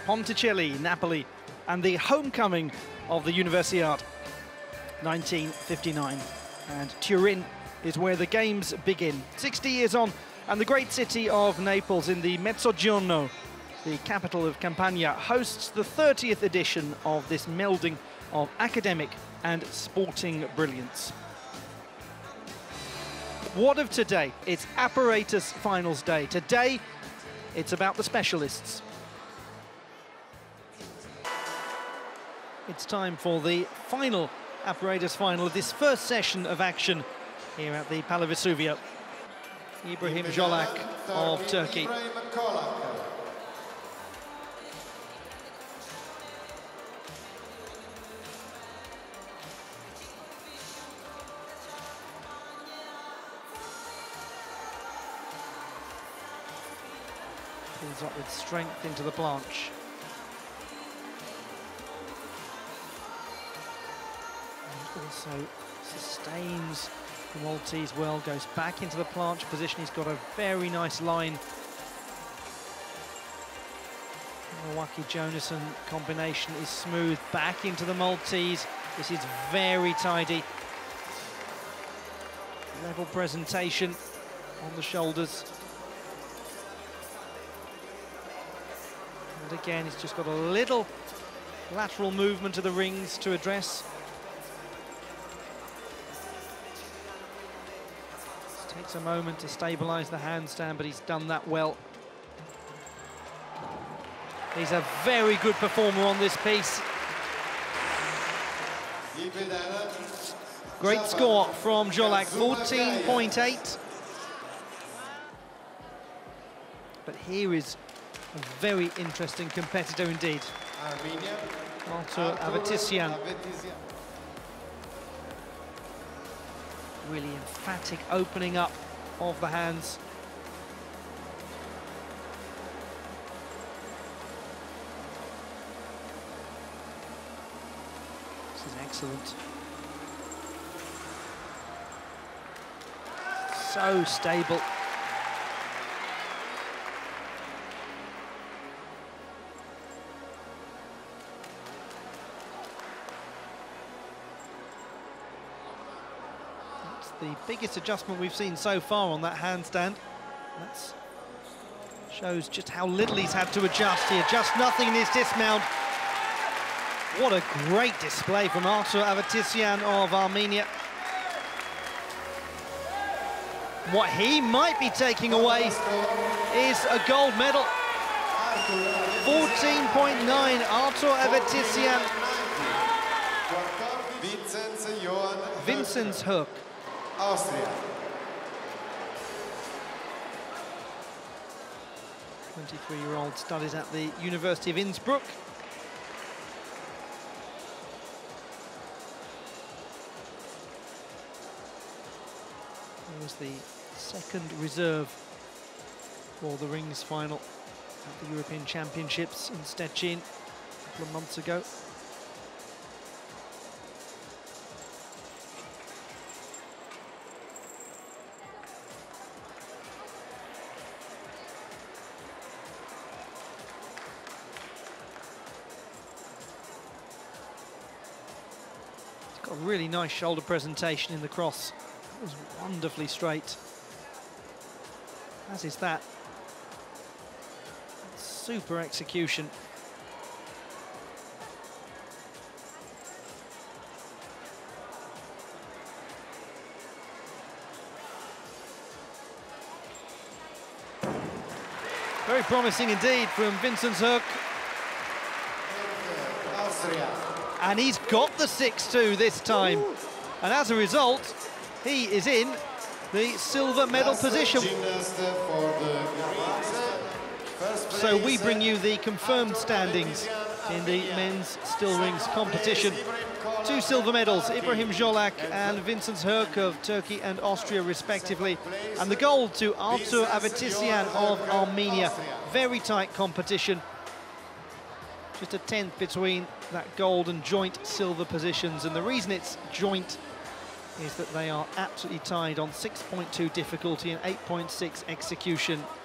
Ponticelli, Napoli, and the homecoming of the Universiade, 1959. And Turin is where the games begin. 60 years on, and the great city of Naples in the Mezzogiorno, the capital of Campania, hosts the 30th edition of this melding of academic and sporting brilliance. What of today? It's Apparatus Finals Day. Today, it's about the specialists. It's time for the final Apparatus final of this first session of action here at the Pala Vesuvio. Ibrahim Jolak of Turkey. Pulls up with strength into the planche. And also sustains the Maltese well, goes back into the planche position. He's got a very nice line. Milwaukee Jonasson combination is smooth, back into the Maltese. This is very tidy. Level presentation on the shoulders. And again, he's just got a little lateral movement of the rings to address. Takes a moment to stabilise the handstand, but he's done that well. He's a very good performer on this piece. Great score from Jolak, 14.8. But here is a very interesting competitor indeed. Artur Avetissian. Really emphatic opening up of the hands. This is excellent. So stable. The biggest adjustment we've seen so far on that handstand. That shows just how little he's had to adjust. He adjusts nothing in his dismount. What a great display from Artur Avetissian of Armenia. What he might be taking away is a gold medal. 14.9, Artur Avetissian. Vincenz Herk. Austria. 23-year-old studies at the University of Innsbruck. He was the second reserve for the rings final at the European Championships in Szczecin a couple of months ago. Got a really nice shoulder presentation in the cross. It was wonderfully straight. As is that. Super execution. Very promising indeed from Vincenz Herk. Austria. And he's got the 6-2 this time. And as a result, he is in the silver medal position. So we bring you the confirmed standings in the men's still rings competition. 2 silver medals, Ibrahim Jolak and Vincenz Herk of Turkey and Austria respectively. And the gold to Artur Avetissian of Armenia. Very tight competition. Just a tenth between that gold and joint silver positions. And the reason it's joint is that they are absolutely tied on 6.2 difficulty and 8.6 execution.